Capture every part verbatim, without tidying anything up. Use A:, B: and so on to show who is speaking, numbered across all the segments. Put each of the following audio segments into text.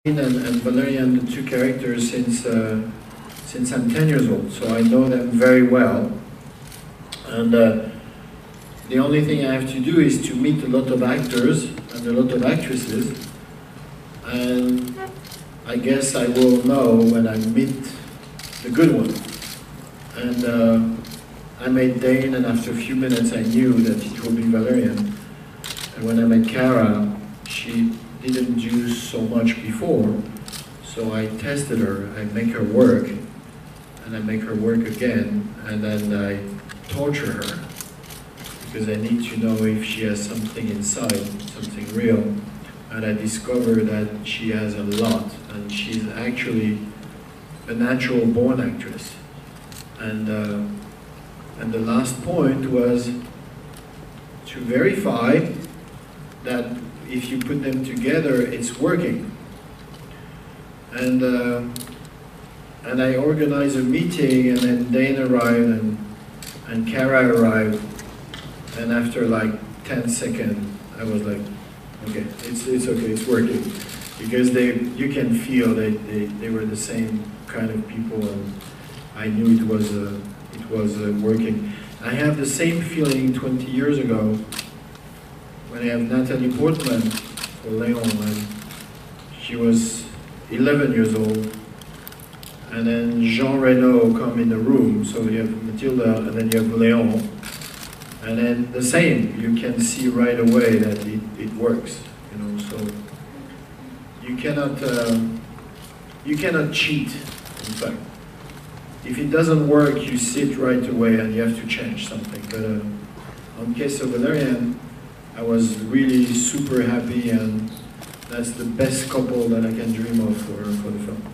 A: And, and Valerian, the two characters, since uh, since I'm ten years old, so I know them very well. And uh, the only thing I have to do is to meet a lot of actors and a lot of actresses, and I guess I will know when I meet the good one. And uh, I met Dane, and after a few minutes I knew that it would be Valerian. And when I met Cara, she didn't do so much before, so I tested her, I make her work, and I make her work again, and then I torture her, because I need to know if she has something inside, something real, and I discover that she has a lot, and she's actually a natural born actress. And, uh, and the last point was to verify that if you put them together, it's working. And uh, and I organized a meeting, and then Dane arrived, and and Cara arrived, and after like ten seconds, I was like, okay, it's it's okay, it's working, because they you can feel that they, they were the same kind of people, and I knew it was uh, it was uh, working. I have the same feeling twenty years ago. When I have Natalie Portman for Léon, and she was eleven years old, and then Jean Reno come in the room, so you have Matilda, and then you have Léon, and then the same, you can see right away that it, it works, you know, so you cannot, uh, you cannot cheat, in fact. If it doesn't work, you sit right away and you have to change something, but uh, on case of Valerian, I was really super happy, and that's the best couple that I can dream of for, for the film.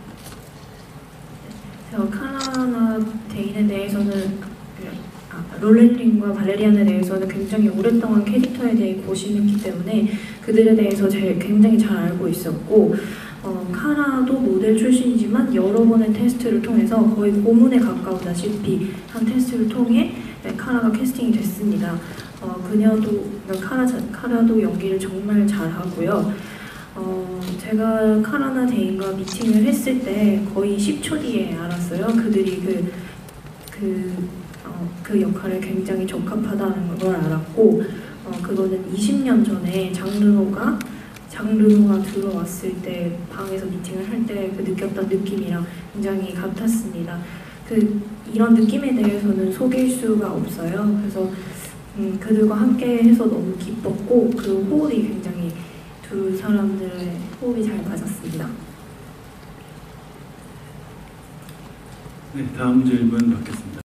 B: 저 카라나 데인에 대해서는 아, 롤렌링과 발레리안에 대해서는 굉장히 오랫동안 캐릭터에 대해 고심했기 때문에 그들에 대해서 제일 굉장히 잘 알고 있었고, 어, 카라도 모델 출신이지만 여러 번의 테스트를 통해서 거의 고문에 가까우다시피 한 테스트를 통해 네, 카라가 캐스팅이 됐습니다. 어, 그녀도, 카라, 카라도 연기를 정말 잘하고요. 어, 제가 카라나 데인과 미팅을 했을 때 거의 십 초 뒤에 알았어요. 그들이 그, 그, 어, 그 역할에 굉장히 적합하다는 걸 알았고, 어, 그거는 이십 년 전에 장르노가 장르노가 들어왔을 때 방에서 미팅을 할 때 그 느꼈던 느낌이랑 굉장히 같았습니다. 그, 이런 느낌에 대해서는 속일 수가 없어요. 그래서 음, 그들과 함께 해서 너무 기뻤고, 그 호흡이 굉장히 두 사람들의 호흡이 잘 맞았습니다.
C: 네, 다음 질문 받겠습니다.